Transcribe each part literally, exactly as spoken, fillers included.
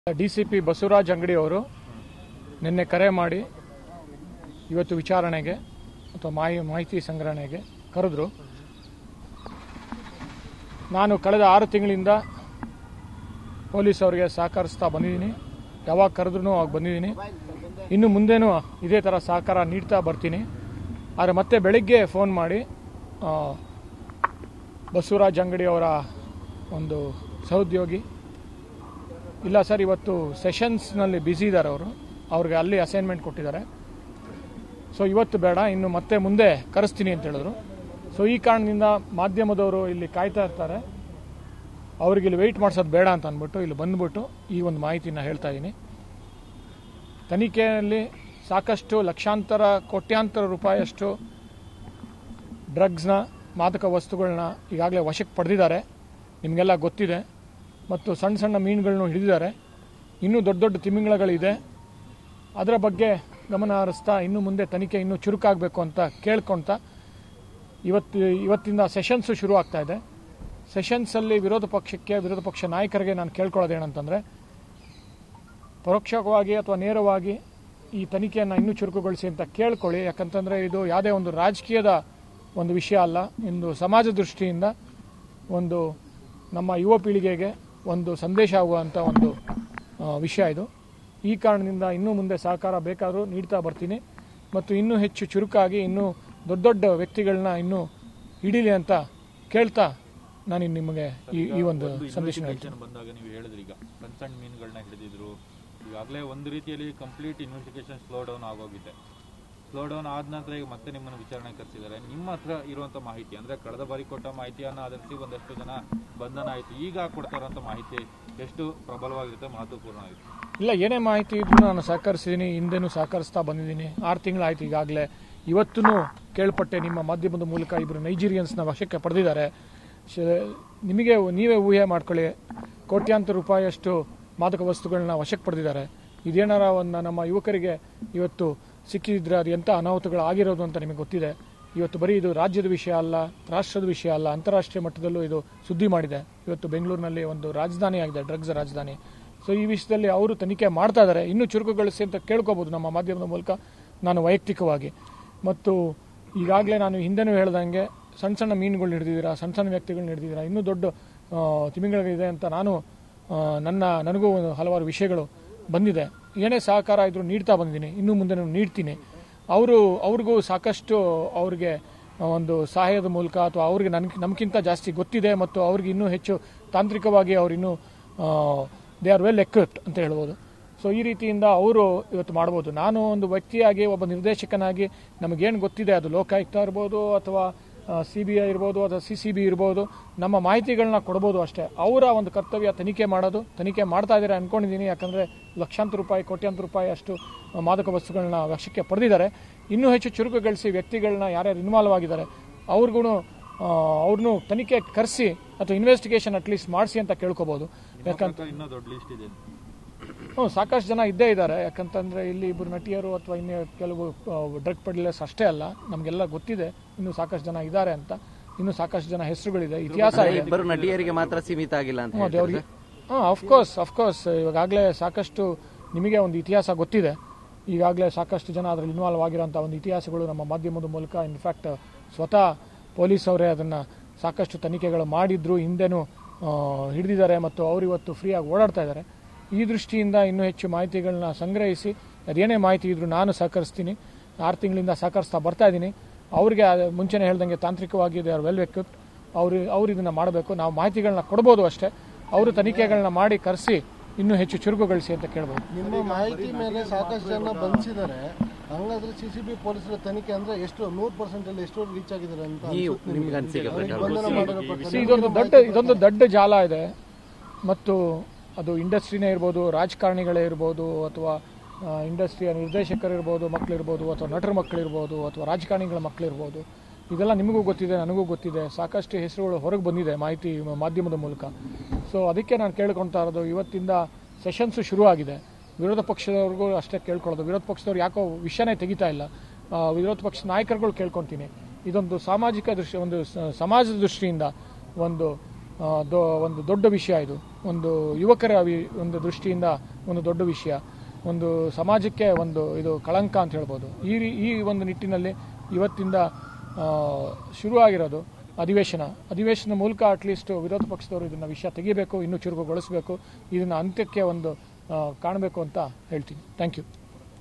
DCP Basavaraj ಅಂಗಡಿ ಅವರು ನಿನ್ನೆ ಕರೆ ಮಾಡಿ ಇವತ್ತು ವಿಚಾರಣೆಗೆ ಅಥವಾ ಮಾಹಿತಿ ಸಂಗ್ರಹಣೆಗೆ ಕರೆದ್ರು. ನಾನು ಕಳೆದ ಆರು ತಿಂಗಳಿಂದ ಪೊಲೀಸ್ ಅವರಿಗೆ ಸಹಕರಿಸ್ತಾ ಬಂದಿದ್ದೀನಿ. ಯಾವಾಗ ಕರೆದ್ರೂ ಅವಾಗ ಬಂದಿದ್ದೀನಿ. ಇನ್ನು ಮುಂದೇನೂ ಇದೇ ಥರ ಸಹಕಾರ ನೀಡ್ತಾ ಬರ್ತೀನಿ. ಆದರೆ ಮತ್ತೆ ಬೆಳಿಗ್ಗೆ ಫೋನ್ ಮಾಡಿ ಬಸವರಾಜ ಅಂಗಡಿ ಅವರ ಒಂದು ಸಹೋದ್ಯೋಗಿ ಇಲ್ಲ ಸರ್, ಇವತ್ತು ಸೆಷನ್ಸ್ನಲ್ಲಿ ಬ್ಯುಸಿ ಇದ್ದಾರೆ, ಅವರು ಅವ್ರಿಗೆ ಅಲ್ಲಿ ಅಸೈನ್ಮೆಂಟ್ ಕೊಟ್ಟಿದ್ದಾರೆ, ಸೊ ಇವತ್ತು ಬೇಡ, ಇನ್ನು ಮತ್ತೆ ಮುಂದೆ ಕರೆಸ್ತೀನಿ ಅಂತ ಹೇಳಿದ್ರು. ಸೊ ಈ ಕಾರಣದಿಂದ ಮಾಧ್ಯಮದವರು ಇಲ್ಲಿ ಕಾಯ್ತಾ ಇರ್ತಾರೆ, ಅವ್ರಿಗೆ ಇಲ್ಲಿ ವೆಯ್ಟ್ ಮಾಡಿಸೋದು ಬೇಡ ಅಂತ ಅಂದ್ಬಿಟ್ಟು ಇಲ್ಲಿ ಬಂದ್ಬಿಟ್ಟು ಈ ಒಂದು ಮಾಹಿತಿನ ಹೇಳ್ತಾ ಇದ್ದೀನಿ. ತನಿಖೆಯಲ್ಲಿ ಸಾಕಷ್ಟು ಲಕ್ಷಾಂತರ ಕೋಟ್ಯಾಂತರ ರೂಪಾಯಿಯಷ್ಟು ಡ್ರಗ್ಸ್ನ ಮಾದಕ ವಸ್ತುಗಳನ್ನ ಈಗಾಗಲೇ ವಶಕ್ಕೆ ಪಡೆದಿದ್ದಾರೆ, ನಿಮಗೆಲ್ಲ ಗೊತ್ತಿದೆ. ಮತ್ತು ಸಣ್ಣ ಸಣ್ಣ ಮೀನುಗಳನ್ನು ಹಿಡಿದಿದ್ದಾರೆ. ಇನ್ನೂ ದೊಡ್ಡ ದೊಡ್ಡ ತಿಮಿಂಗಲಗಳಿದೆ. ಅದರ ಬಗ್ಗೆ ಗಮನ ಹರಿಸ್ತಾ ಇನ್ನು ಮುಂದೆ ತನಿಖೆ ಇನ್ನೂ ಚುರುಕಾಗಬೇಕು ಅಂತ ಕೇಳ್ಕೊಳ್ತಾ ಇವತ್ತು ಇವತ್ತಿಂದ ಸೆಷನ್ಸು ಶುರು ಆಗ್ತಾ ಇದೆ. ಸೆಷನ್ಸಲ್ಲಿ ವಿರೋಧ ಪಕ್ಷಕ್ಕೆ ವಿರೋಧ ಪಕ್ಷ ನಾಯಕರಿಗೆ ನಾನು ಕೇಳ್ಕೊಳ್ಳೋದೇನಂತಂದರೆ, ಪರೋಕ್ಷವಾಗಿ ಅಥವಾ ನೇರವಾಗಿ ಈ ತನಿಖೆಯನ್ನು ಇನ್ನೂ ಚುರುಕುಗೊಳಿಸಿ ಅಂತ ಕೇಳ್ಕೊಳ್ಳಿ. ಯಾಕಂತಂದರೆ ಇದು ಯಾವುದೇ ಒಂದು ರಾಜಕೀಯದ ಒಂದು ವಿಷಯ ಅಲ್ಲ, ಇಂದು ಸಮಾಜ ದೃಷ್ಟಿಯಿಂದ ಒಂದು ನಮ್ಮ ಯುವ ಪೀಳಿಗೆಗೆ ಒಂದು ಸಂದೇಶ ಆಗುವಂಥ ಒಂದು ವಿಷಯ ಇದು. ಈ ಕಾರಣದಿಂದ ಇನ್ನೂ ಮುಂದೆ ಸಹಕಾರ ಬೇಕಾದರೂ ನೀಡ್ತಾ ಬರ್ತೀನಿ ಮತ್ತು ಇನ್ನೂ ಹೆಚ್ಚು ಚುರುಕಾಗಿ ಇನ್ನೂ ದೊಡ್ಡ ದೊಡ್ಡ ವ್ಯಕ್ತಿಗಳನ್ನ ಇನ್ನೂ ಹಿಡೀಲಿ ಅಂತ ಕೇಳ್ತಾ ನಾನು ನಿಮಗೆ ಈ ಈ ಒಂದು ಸಂದೇಶ ಬಂದಾಗ ನೀವು ಹೇಳಿದ್ರಿ, ಈಗ ಸಣ್ಣ ಸಣ್ಣ ಮೀನುಗಳನ್ನ ಹಿಡಿದಿದ್ರು. ಈಗಾಗಲೇ ಒಂದು ರೀತಿಯಲ್ಲಿ ಕಂಪ್ಲೀಟ್ ಇನ್ವೆಸ್ಟಿಗೇಷನ್ ಸ್ಲೋ ಡೌನ್ ಆಗೋಗಿದೆ. ಸ್ಲೋ ಡೌನ್ ಆದ ನಂತರ ಈಗ ಮತ್ತೆ ನಿಮ್ಮನ್ನು ವಿಚಾರಣೆ ಕರೆಸಿದ್ದಾರೆ. ನಿಮ್ಮ ಹತ್ರ ಇರುವಂಥ ಮಾಹಿತಿ ಅಂದರೆ ಕಳೆದ ಬಾರಿ ಕೊಟ್ಟ ಮಾಹಿತಿಯನ್ನು ಆಧರಿಸಿ ಒಂದಷ್ಟು ಜನ ಬಂಧನ ಆಯಿತು. ಈಗ ಕೊಡ್ತಾ ಇರುವಂಥ ಮಾಹಿತಿ ಎಷ್ಟು ಪ್ರಬಲವಾಗಿರುತ್ತೆ, ಮಹತ್ವಪೂರ್ಣ ಆಗಿದೆ? ಇಲ್ಲ, ಏನೇ ಮಾಹಿತಿ ಇದ್ರೂ ನಾನು ಸಹಕರಿಸಿದ್ದೀನಿ, ಹಿಂದೆನೂ ಸಹಕರಿಸ್ತಾ ಬಂದಿದ್ದೀನಿ. ಆರು ತಿಂಗಳಾಯ್ತು ಈಗಾಗಲೇ. ಇವತ್ತೂ ಕೇಳ್ಪಟ್ಟೆ ನಿಮ್ಮ ಮಾಧ್ಯಮದ ಮೂಲಕ ಇಬ್ಬರು ನೈಜೀರಿಯನ್ಸ್ನ ವಶಕ್ಕೆ ಪಡೆದಿದ್ದಾರೆ. ನಿಮಗೆ ನೀವೇ ಊಹೆ ಮಾಡ್ಕೊಳ್ಳಿ, ಕೋಟ್ಯಾಂತರ ರೂಪಾಯಿಯಷ್ಟು ಮಾದಕ ವಸ್ತುಗಳನ್ನ ವಶಕ್ಕೆ ಪಡೆದಿದ್ದಾರೆ. ಇದೇನಾರ ಒಂದು ನಮ್ಮ ಯುವಕರಿಗೆ ಇವತ್ತು ಸಿಕ್ಕಿದ್ರೆ ಅದು ಎಂಥ ಅನಾಹುತಗಳು ಆಗಿರೋದು ಅಂತ ನಿಮಗೆ ಗೊತ್ತಿದೆ. ಇವತ್ತು ಬರೀ ಇದು ರಾಜ್ಯದ ವಿಷಯ ಅಲ್ಲ, ರಾಷ್ಟ್ರದ ವಿಷಯ ಅಲ್ಲ, ಅಂತಾರಾಷ್ಟ್ರೀಯ ಮಟ್ಟದಲ್ಲೂ ಇದು ಸುದ್ದಿ ಮಾಡಿದೆ. ಇವತ್ತು ಬೆಂಗಳೂರಿನಲ್ಲಿ ಒಂದು ರಾಜಧಾನಿ ಆಗಿದೆ, ಡ್ರಗ್ಸ್ ರಾಜಧಾನಿ. ಸೊ ಈ ವಿಷಯದಲ್ಲಿ ಅವರು ತನಿಖೆ ಮಾಡ್ತಾ ಇದ್ದಾರೆ. ಇನ್ನೂ ಚುರುಕುಗೊಳಿಸಿ ಅಂತ ಕೇಳ್ಕೋಬಹುದು ನಮ್ಮ ಮಾಧ್ಯಮದ ಮೂಲಕ, ನಾನು ವೈಯಕ್ತಿಕವಾಗಿ. ಮತ್ತು ಈಗಾಗಲೇ ನಾನು ಹಿಂದೆನೂ ಹೇಳ್ದಂಗೆ ಸಣ್ಣ ಸಣ್ಣ ಮೀನುಗಳು ಹಿಡಿದಿದ್ದೀರಾ, ಸಣ್ಣ ಸಣ್ಣ ವ್ಯಕ್ತಿಗಳನ್ನ ಹಿಡಿದಿದ್ದೀರಾ, ಇನ್ನೂ ದೊಡ್ಡ ತಿಮಿಂಗಲಗಳಿದೆ ಅಂತ ನಾನು ನನ್ನ ನನಗೂ ಹಲವಾರು ವಿಷಯಗಳು ಬಂದಿದೆ. ಏನೇ ಸಹಕಾರ ಇದ್ರೂ ನೀಡ್ತಾ ಬಂದಿದ್ದೀನಿ, ಇನ್ನೂ ಮುಂದೆ ನೀಡ್ತೀನಿ. ಅವರು ಅವ್ರಿಗೂ ಸಾಕಷ್ಟು ಅವ್ರಿಗೆ ಒಂದು ಸಹಾಯದ ಮೂಲಕ ಅಥವಾ ಅವ್ರಿಗೆ ನನ್ ನಮಗಿಂತ ಜಾಸ್ತಿ ಗೊತ್ತಿದೆ ಮತ್ತು ಅವ್ರಿಗೆ ಇನ್ನೂ ಹೆಚ್ಚು ತಾಂತ್ರಿಕವಾಗಿ ಅವ್ರು ಇನ್ನೂ ದೇ ಆರ್ ವೆಲ್ ಎಕ್ವಿಪ್ಡ್ ಅಂತ ಹೇಳ್ಬೋದು. ಸೊ ಈ ರೀತಿಯಿಂದ ಅವರು ಇವತ್ತು ಮಾಡ್ಬೋದು. ನಾನು ಒಂದು ವ್ಯಕ್ತಿಯಾಗಿ, ಒಬ್ಬ ನಿರ್ದೇಶಕನಾಗಿ ನಮಗೇನು ಗೊತ್ತಿದೆ, ಅದು ಲೋಕಾಯುಕ್ತ ಇರ್ಬೋದು ಅಥವಾ ಸಿ ಬಿ ಐ ಇರ್ಬೋದು ಅಥವಾ ಸಿ ಸಿ ಬಿ ಇರ್ಬೋದು, ನಮ್ಮ ಮಾಹಿತಿಗಳನ್ನ ಕೊಡ್ಬೋದು ಅಷ್ಟೇ. ಅವರ ಒಂದು ಕರ್ತವ್ಯ ತನಿಖೆ ಮಾಡೋದು. ತನಿಖೆ ಮಾಡ್ತಾ ಇದ್ದಾರೆ ಅಂದ್ಕೊಂಡಿದ್ದೀನಿ, ಯಾಕಂದರೆ ಲಕ್ಷಾಂತರ ರೂಪಾಯಿ ಕೋಟ್ಯಾಂತರ ರೂಪಾಯಿ ಅಷ್ಟು ಮಾದಕ ವಸ್ತುಗಳನ್ನ ವಶಕ್ಕೆ ಪಡೆದಿದ್ದಾರೆ. ಇನ್ನೂ ಹೆಚ್ಚು ಚುರುಕುಗೊಳಿಸಿ ವ್ಯಕ್ತಿಗಳನ್ನ ಯಾರ್ಯಾರು ಇನ್ವಾಲ್ವ್ ಆಗಿದ್ದಾರೆ ಅವ್ರಿಗೂ ಅವ್ರನ್ನೂ ತನಿಖೆ ಕರೆಸಿ ಅಥವಾ ಇನ್ವೆಸ್ಟಿಗೇಷನ್ ಅಟ್ಲೀಸ್ಟ್ ಮಾಡಿಸಿ ಅಂತ ಕೇಳ್ಕೋಬಹುದು. ಯಾಕಂತ ಹ್ಞೂ ಸಾಕಷ್ಟು ಜನ ಇದ್ದೇ ಇದ್ದಾರೆ. ಯಾಕಂತಂದರೆ ಇಲ್ಲಿ ಇಬ್ಬರು ನಟಿಯರು ಅಥವಾ ಇನ್ನು ಕೆಲವು ಡ್ರಗ್ ಪೆಡ್ಲರ್ಸ್ ಅಷ್ಟೇ ಅಲ್ಲ, ನಮಗೆಲ್ಲ ಗೊತ್ತಿದೆ ಇನ್ನೂ ಸಾಕಷ್ಟು ಜನ ಇದ್ದಾರೆ ಅಂತ. ಇನ್ನೂ ಸಾಕಷ್ಟು ಜನ ಹೆಸರುಗಳಿದೆ, ಇತಿಹಾಸ ಇದೆ. ಇಬ್ಬರು ನಟಿಯರಿಗೆ ಮಾತ್ರ ಸೀಮಿತ ಆಗಿಲ್ಲ ಅಂತ ಅವ್ರಿಗೆ ಹಾಂ ಅಫ್ಕೋರ್ಸ್ ಅಫ್ಕೋರ್ಸ್ ಇವಾಗಲೇ ಸಾಕಷ್ಟು ನಿಮಗೆ ಒಂದು ಇತಿಹಾಸ ಗೊತ್ತಿದೆ. ಈಗಾಗಲೇ ಸಾಕಷ್ಟು ಜನ ಅದರಲ್ಲಿ ಇನ್ವಾಲ್ವ್ ಆಗಿರೋಂಥ ಒಂದು ಇತಿಹಾಸಗಳು ನಮ್ಮ ಮಾಧ್ಯಮದ ಮೂಲಕ, ಇನ್ಫ್ಯಾಕ್ಟ್ ಸ್ವತಃ ಪೊಲೀಸ್ ಅವರೇ ಅದನ್ನು ಸಾಕಷ್ಟು ತನಿಖೆಗಳು ಮಾಡಿದ್ರು, ಹಿಂದೆನೂ ಹಿಡಿದಿದ್ದಾರೆ ಮತ್ತು ಅವರು ಇವತ್ತು ಫ್ರೀಯಾಗಿ ಓಡಾಡ್ತಾ ಇದ್ದಾರೆ. ಈ ದೃಷ್ಟಿಯಿಂದ ಇನ್ನೂ ಹೆಚ್ಚು ಮಾಹಿತಿಗಳನ್ನ ಸಂಗ್ರಹಿಸಿ ಅದೇನೇ ಮಾಹಿತಿ ಇದ್ರೂ ನಾನು ಸಹಕರಿಸ್ತೀನಿ. ಆರು ತಿಂಗಳಿಂದ ಸಹಕರಿಸ್ತಾ ಬರ್ತಾ ಇದ್ದೀನಿ. ಅವ್ರಿಗೆ ಮುಂಚೆನೇ ಹೇಳ್ದಂಗೆ ತಾಂತ್ರಿಕವಾಗಿ ದೇ ಆರ್ ವೆಲ್ ಎಕ್ವಿಪ್ಡ್. ಅವರು ಅವ್ರು ಇದನ್ನು ಮಾಡಬೇಕು, ನಾವು ಮಾಹಿತಿಗಳನ್ನ ಕೊಡ್ಬೋದು ಅಷ್ಟೇ. ಅವರು ತನಿಖೆಗಳನ್ನ ಮಾಡಿ ಕರೆಸಿ ಇನ್ನೂ ಹೆಚ್ಚು ಚುರುಕುಗೊಳಿಸಿ ಅಂತ ಕೇಳ್ಬೋದು. ನಿಮ್ಮ ಮಾಹಿತಿ ಮೇಲೆ ಸಾಕಷ್ಟು ಜನ ಬಂಧಿಸಿದ್ದಾರೆ. ಹಂಗಾದ್ರೆ ಸಿ ಸಿ ಬಿ ಪೊಲೀಸರ ತನಿಖೆ ಅಂದ್ರೆ ಎಷ್ಟು ನೂರು ಪರ್ಸೆಂಟ್ ಅಲ್ಲಿ ಎಷ್ಟು ರೀಚ್ ಆಗಿದ್ದಾರೆ ಅಂತ ಇದೊಂದು ದೊಡ್ಡ ಇದೊಂದು ದೊಡ್ಡ ಜಾಲ ಇದೆ. ಮತ್ತು ಅದು ಇಂಡಸ್ಟ್ರಿನೇ ಇರ್ಬೋದು, ರಾಜಕಾರಣಿಗಳೇ ಇರ್ಬೋದು, ಅಥವಾ ಇಂಡಸ್ಟ್ರಿಯ ನಿರ್ದೇಶಕರಿರ್ಬೋದು, ಮಕ್ಕಳಿರ್ಬೋದು, ಅಥವಾ ನಟರ ಮಕ್ಕಳಿರ್ಬೋದು, ಅಥವಾ ರಾಜಕಾರಣಿಗಳ ಮಕ್ಕಳಿರ್ಬೋದು. ಇದೆಲ್ಲ ನಿಮಗೂ ಗೊತ್ತಿದೆ, ನನಗೂ ಗೊತ್ತಿದೆ. ಸಾಕಷ್ಟು ಹೆಸರುಗಳು ಹೊರಗೆ ಬಂದಿದೆ ಮಾಹಿತಿ ಮಾಧ್ಯಮದ ಮೂಲಕ. ಸೊ ಅದಕ್ಕೆ ನಾನು ಕೇಳ್ಕೊಳ್ತಾ ಇರೋದು, ಇವತ್ತಿಂದ ಸೆಷನ್ಸು ಶುರು ಆಗಿದೆ. ವಿರೋಧ ಪಕ್ಷದವ್ರಿಗೂ ಅಷ್ಟೇ ಕೇಳ್ಕೊಳ್ಳೋದು. ವಿರೋಧ ಪಕ್ಷದವ್ರು ಯಾಕೋ ವಿಷಯನೇ ತೆಗಿತಾ ಇಲ್ಲ. ವಿರೋಧ ಪಕ್ಷ ನಾಯಕರುಗಳು ಕೇಳ್ಕೊತೀನಿ, ಇದೊಂದು ಸಾಮಾಜಿಕ ದೃಷ್ಟಿ, ಒಂದು ಸಮಾಜದ ದೃಷ್ಟಿಯಿಂದ ಒಂದು ಒಂದು ದೊಡ್ಡ ವಿಷಯ ಇದು. ಒಂದು ಯುವಕರ ಒಂದು ದೃಷ್ಟಿಯಿಂದ ಒಂದು ದೊಡ್ಡ ವಿಷಯ, ಒಂದು ಸಮಾಜಕ್ಕೆ ಒಂದು ಇದು ಕಳಂಕ ಅಂತ ಹೇಳ್ಬೋದು. ಈ ಈ ಒಂದು ನಿಟ್ಟಿನಲ್ಲಿ ಇವತ್ತಿಂದ ಶುರುವಾಗಿರೋದು ಅಧಿವೇಶನ ಅಧಿವೇಶನ ಮೂಲಕ ಅಟ್ಲೀಸ್ಟ್ ವಿರೋಧ ಪಕ್ಷದವರು ಇದನ್ನು ವಿಷಯ ತೆಗಿಬೇಕು, ಇನ್ನೂ ಚುರುಕುಗೊಳಿಸಬೇಕು, ಇದನ್ನು ಅಂತ್ಯಕ್ಕೆ ಒಂದು ಕಾಣಬೇಕು ಅಂತ ಹೇಳ್ತೀನಿ. Thank you.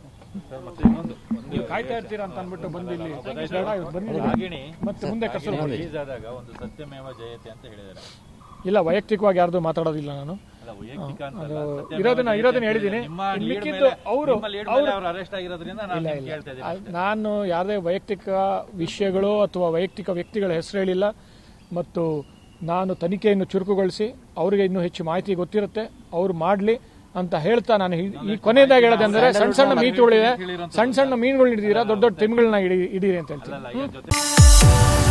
ನೀವು ಕಾಯ್ತಾ ಇರ್ತೀರಾ ಅಂತ ಅಂದ್ಬಿಟ್ಟು ಬಂದು ಇಲ್ಲಿ ಬಂದಿದ್ದೀನಿ ಮತ್ತೆ ಮುಂದೆ ಕಸರು ಆದಾಗ ಒಂದು ಸತ್ಯಮೇವ ಜಯತೆ ಅಂತ ಹೇಳಿದ್ದಾರೆ. ಇಲ್ಲ, ವೈಯಕ್ತಿಕವಾಗಿ ಯಾರ್ದು ಮಾತಾಡೋದಿಲ್ಲ ನಾನು. ಇರೋದನ್ನ ಇರೋದನ್ನ ಹೇಳಿದ್ದೀನಿ. ಅವರು ಅರೆಸ್ಟ್ ಆಗಿರೋದ್ರಿಂದ ನಾನು ಯಾವುದೇ ವೈಯಕ್ತಿಕ ವಿಷಯಗಳು ಅಥವಾ ವೈಯಕ್ತಿಕ ವ್ಯಕ್ತಿಗಳ ಹೆಸರು ಹೇಳಿಲ್ಲ. ಮತ್ತು ನಾನು ತನಿಖೆಯನ್ನು ಚುರುಕುಗೊಳಿಸಿ ಅವರಿಗೆ ಇನ್ನೂ ಹೆಚ್ಚು ಮಾಹಿತಿ ಗೊತ್ತಿರುತ್ತೆ, ಅವ್ರು ಮಾಡಲಿ ಅಂತ ಹೇಳ್ತಾ ನಾನು ಈ ಕೊನೆಯದಾಗಿ ಹೇಳೋದಂದ್ರೆ ಸಣ್ಣ ಸಣ್ಣ ಮೀನುಗಳಿದೆ, ಸಣ್ಣ ಸಣ್ಣ ಮೀನುಗಳು ಹಿಡಿದೀರಾ, ದೊಡ್ಡ ದೊಡ್ಡ ತಿಮ್ಗಳನ್ನ ಹಿಡೀರಿ ಅಂತ ಹೇಳ್ತೀನಿ.